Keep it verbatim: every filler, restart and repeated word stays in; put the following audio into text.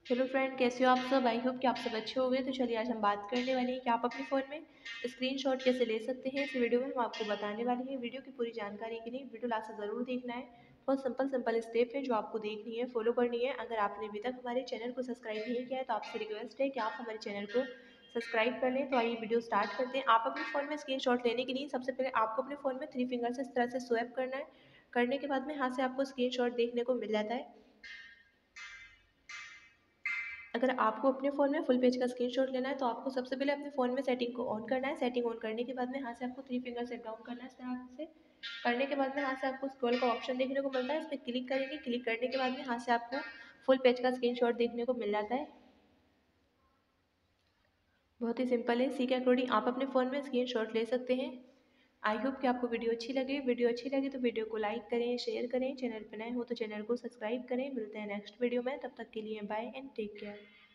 Hello friend, कैसे हो आप सब। आई होप कि आप सब अच्छे होंगे। तो चलिए आज हम बात करने वाले हैं कि आप अपने फ़ोन में स्क्रीनशॉट कैसे ले सकते हैं। इस वीडियो में हम आपको बताने वाले हैं। वीडियो की पूरी जानकारी के लिए वीडियो लास्ट तक ज़रूर देखना है। बहुत सिंपल सिंपल स्टेप है जो आपको देखनी है, फॉलो करनी है। अगर आपने अभी तक हमारे चैनल को सब्सक्राइब नहीं किया है तो आपसे रिक्वेस्ट है कि आप हमारे चैनल को सब्सक्राइब कर लें। तो आइए वीडियो स्टार्ट करते हैं। आप अपने फ़ोन में स्क्रीनशॉट लेने के लिए सबसे पहले आपको अपने फ़ोन में थ्री फिंगर से इस तरह से स्वैप करना है। करने के बाद में यहाँ से आपको स्क्रीनशॉट देखने को मिल जाता है। अगर आपको अपने फ़ोन में फुल पेज का स्क्रीनशॉट लेना है तो आपको सबसे पहले अपने फ़ोन में सेटिंग को ऑन करना है। सेटिंग ऑन करने के बाद में यहाँ से आपको थ्री फिंगर से डाउन करना है। इस तरह से करने के बाद में यहाँ से आपको स्क्रॉल का ऑप्शन देखने को मिलता है। इस पर क्लिक करेंगे। क्लिक करने के बाद में यहाँ से आपको फुल पेज का स्क्रीनशॉट देखने को मिल जाता है। बहुत ही सिंपल है। इसी के अकॉर्डिंग आप अपने फ़ोन में स्क्रीनशॉट ले सकते हैं। आई होप कि आपको वीडियो अच्छी लगे। वीडियो अच्छी लगी तो वीडियो को लाइक करें, शेयर करें। चैनल पर नए हो तो चैनल को सब्सक्राइब करें। मिलते हैं नेक्स्ट वीडियो में। तब तक के लिए बाय एंड टेक केयर।